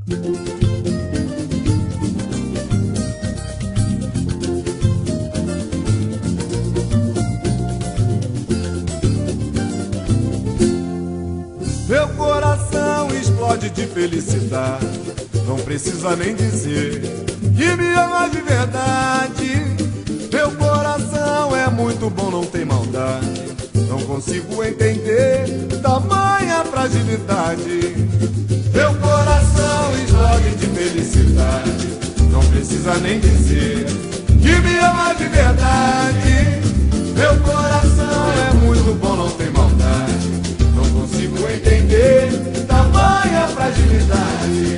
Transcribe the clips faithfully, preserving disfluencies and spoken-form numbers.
Meu coração explode de felicidade, não precisa nem dizer que me ama de verdade. Meu coração é muito bom, não tem maldade, não consigo entender tamanha fragilidade. Meu coração explode de felicidade, não precisa nem dizer que me ama de verdade. Meu coração é muito bom, não tem maldade, não consigo entender tamanha fragilidade.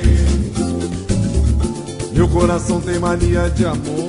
Meu coração tem mania de amor,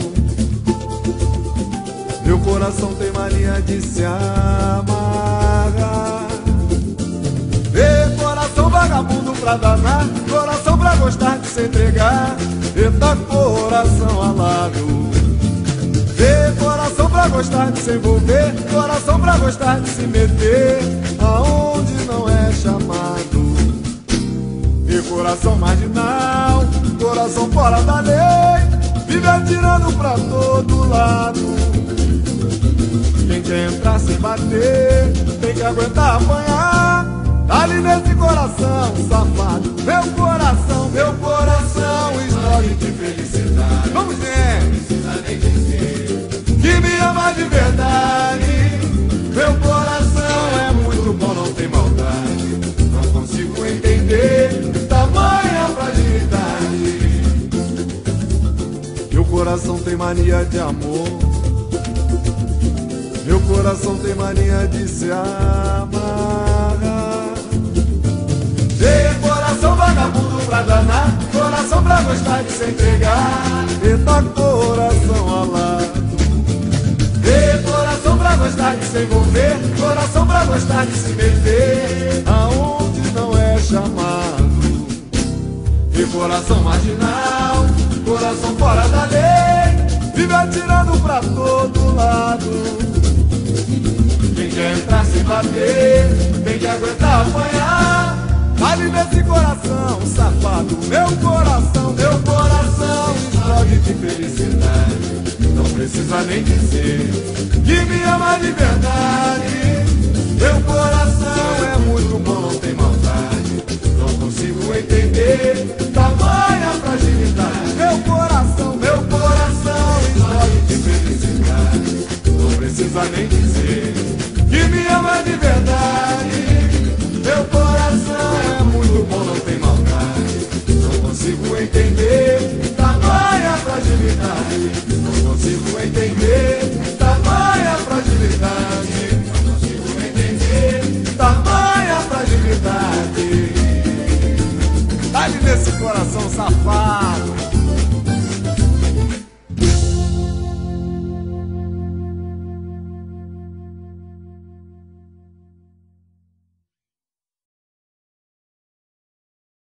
meu coração tem mania de se amarrar. Ê, coração vagabundo pra danar, coração pra gostar de se entregar. Eita, coração alado. Ê, coração pra gostar de se envolver, coração pra gostar de se meter aonde não é chamado. E coração marginal, coração fora da lei, vive atirando pra todo lado. Quem quer entrar sem bater, tem que aguentar apanhar. Tá ali nesse coração safado. Meu coração, meu coração explode de felicidade. Vamos ver, não precisa nem dizer que me ama de verdade. Meu coração é muito bom, não tem maldade, não consigo entender tamanha fragilidade. Meu coração tem mania de amor, meu coração tem mania de se amarrar. Ei, coração vagabundo pra danar, coração pra gostar de se entregar. Eita, coração alado. Ei, coração pra gostar de se envolver, coração pra gostar de se meter aonde não é chamado. E coração marginal, coração fora da lei, vive atirando pra todo lado. Quem quer entrar sem bater, tem que aguentar apanhar. Ali nesse coração safado, meu coração, meu coração explode de felicidade, não precisa nem dizer que me ama de verdade. Meu coração é muito bom, não tem maldade, não consigo entender tamanha fragilidade. Meu coração, meu coração explode de felicidade, não precisa nem dizer que me ama de verdade. Meu coração é muito bom, não tem maldade, não consigo entender tamanha fragilidade. Não consigo entender tamanha fragilidade. Não consigo entender tamanha fragilidade. Tá ali nesse coração safado.